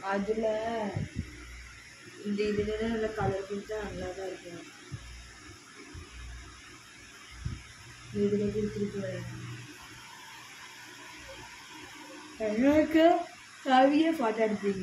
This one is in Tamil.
அதில் இந்த இதில் நல்லா கலர் கொடுத்தா நல்லா தான் இருக்கும். இதில் கொடுத்துருக்கு எனக்கு கவியை ஃபாட்டோ எடுப்பீங்க.